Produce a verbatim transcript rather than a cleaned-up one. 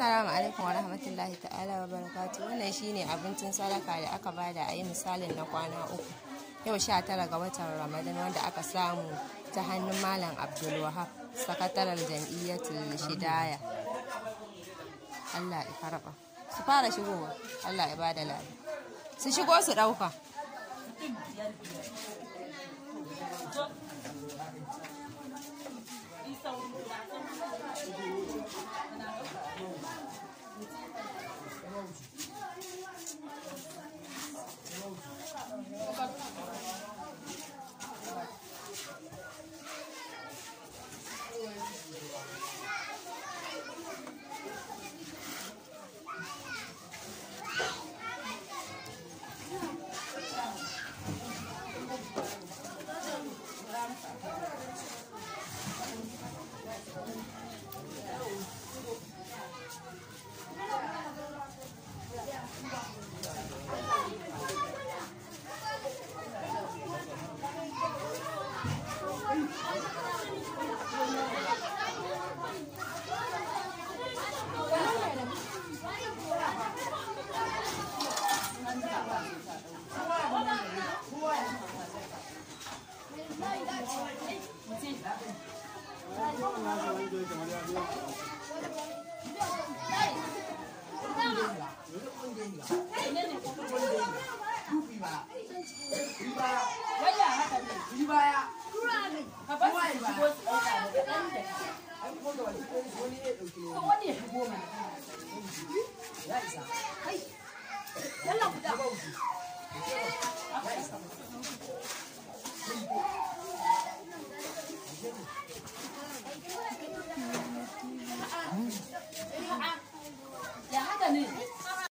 Assalamu alaikum wa rahmatullahi ta'ala wa barakatuh. Wannan shine abincin sadaka da aka bada a yi misalin na kwana uku. Yau sha tara ga watan Ramadan wanda aka samu ta hannun Malam Abdul Wahab, sakataren jam'iyyatul Shidaya. Allah ya karba. Su fara shigowa. Allah ya bada lafiya. Su shigo su dauka.